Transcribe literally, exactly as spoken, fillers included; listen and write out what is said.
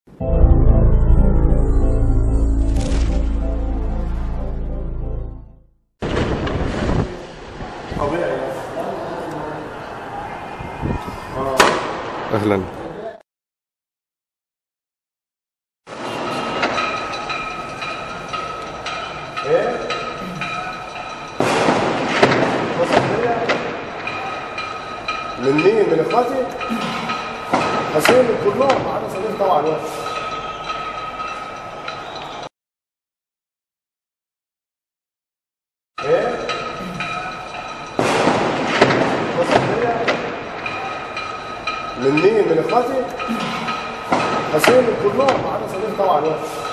طبيعي. اهلا. ايه؟ من مين؟ من اخواتي؟ حسين من كلهم ما عدا صديق طبعا واحد. ايه؟ من مين؟ من اخواتي؟ حسين من كلهم ما عدا صديق طبعا واحد.